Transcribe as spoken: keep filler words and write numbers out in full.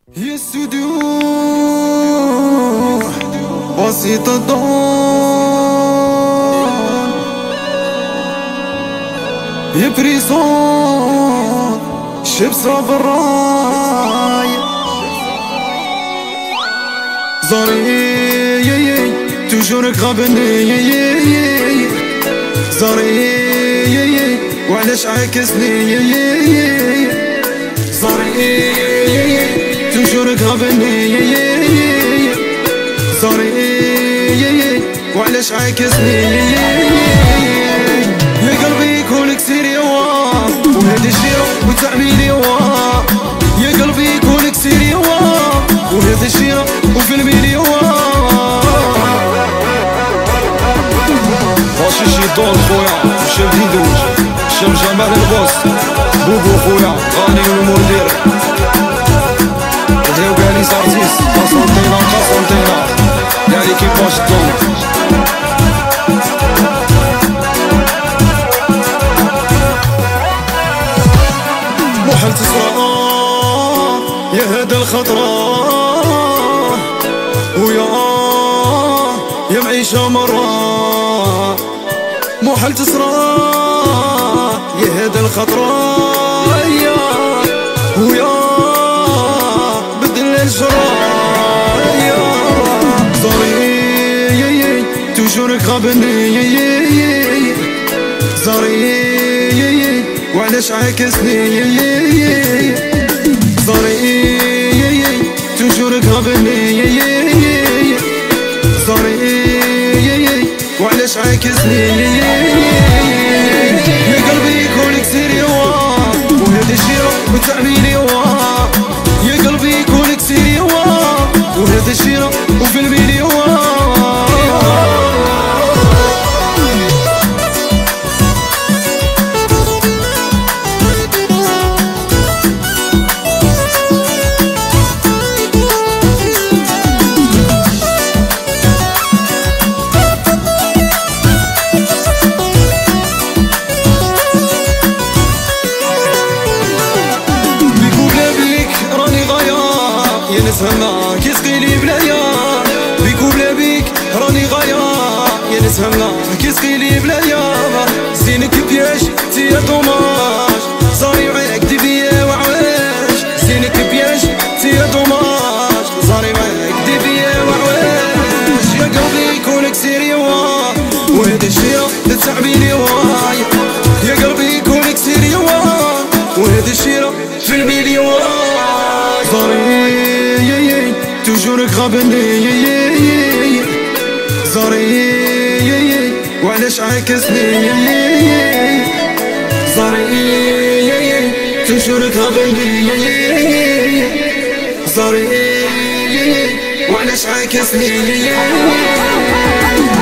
يا السدوح بسيط الضوء يا بريصون شب صاب الراي زاري توجور غابني زاري وعلاش عاكسني زاري توجور غابني زاري وعلاش عاكسني يا قلبي كونك سيري وهذا الشيء وتعميلي يا قلبي كونك سيري وهذا الشيء وفي الميلي ماشي شيطان خويا شاب ديدوج شاب جمال البوس بوبو خويا غاني والمدير بداو كاع لي زارتيست قسنطينة قسنطينة كاع ليكيباج الدون محال تصرى يا هذا الخطرة ويا يا معيشة مرة محال تصرى يا هذا الخطرة يا ويا بدل الجرى يا زاري توجور غابني زاري وعلاش عاكسني زاري توجور غابني زاري وعلاش عاكسني يا قلبي كونك سيري وهذا الشيء وتعميلي يا قلبي كونك سيري وهذا الشيء وفي الميلي نسهمنا كيسقيلي بلايا بيك وبلا بيك راني غايا يا نسهمنا كيسقيلي بلايا زينك بياش تيا دوماج صاري معاك دبيا وعواش زينك بياش تيا دوماج صاري معاك دبيا وعواش يا قلبي كونك سيري وهذا الشيء تتعبيني واي يا قلبي كونك سيري وهذا الشيء في الميلي صاري توجور غابني زاري وعلاش عاكسني زاري توجور غابني زاري وعلاش عاكسني